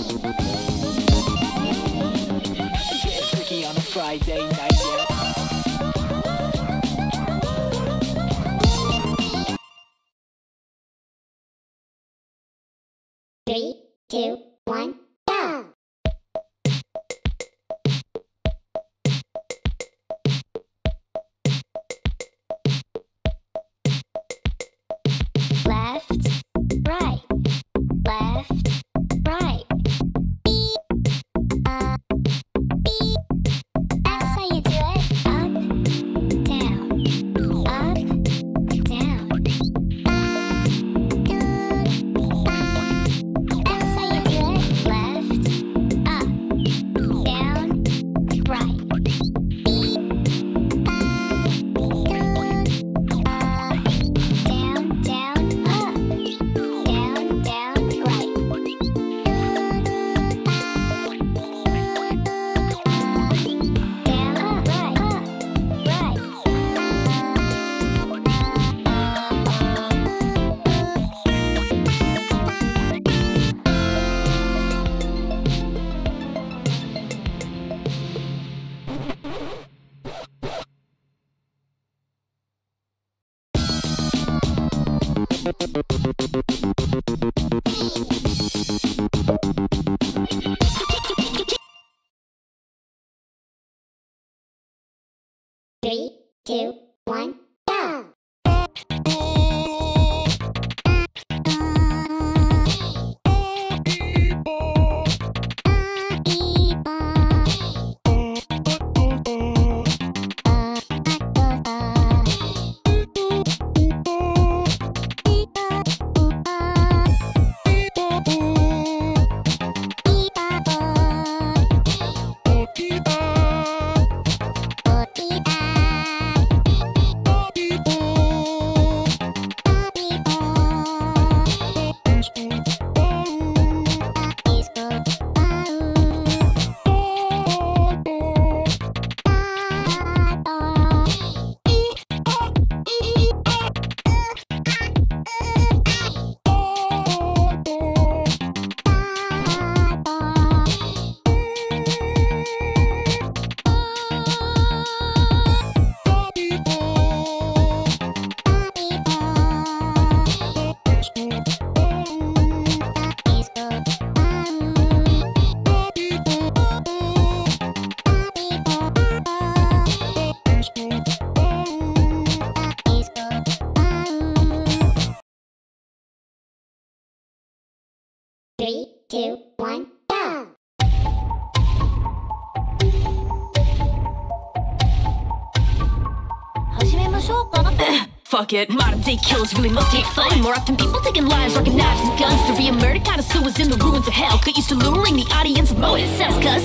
Tricky on a Friday night, yeah. 3, 2, 1, go! Left, right, left, right. That's how you do it. Up, down, up, down. That's how you do it. Left, up, down, right. Down, down, up. Down, down, right. Down, up, right, right. 3, 2, 1, go! Three, two, one, go! Fuck it, modern day killers really must take flight. More often people taking lives, rocking knives and guns. To be a murder connoisseur is in the ruins of hell. Get used to luring the audience with what it says, cuz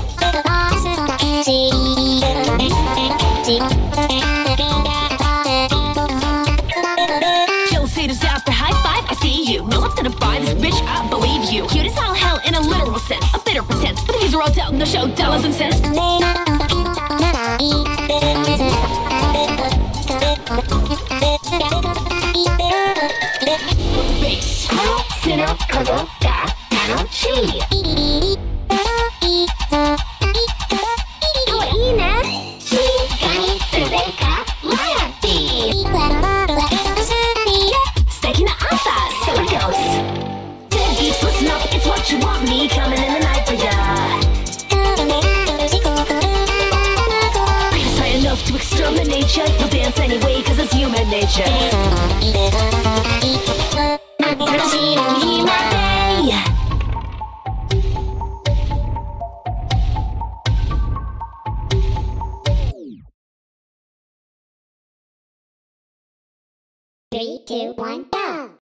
Joe Sater's out there, high five, I see you. No one's gonna buy this bitch, I believe you. Cute as all hell in a literal sense, a bitter pretense. But these are all telling the show dollars and cents. Bass, sinner, cover, da, panel, she. Staking the answers, so it goes. Dead beats, listen up, it's what you want me coming in the night for ya. Beats high enough to exterminate ya. You'll dance anyway, cause it's human nature. 3, 2, 1, go!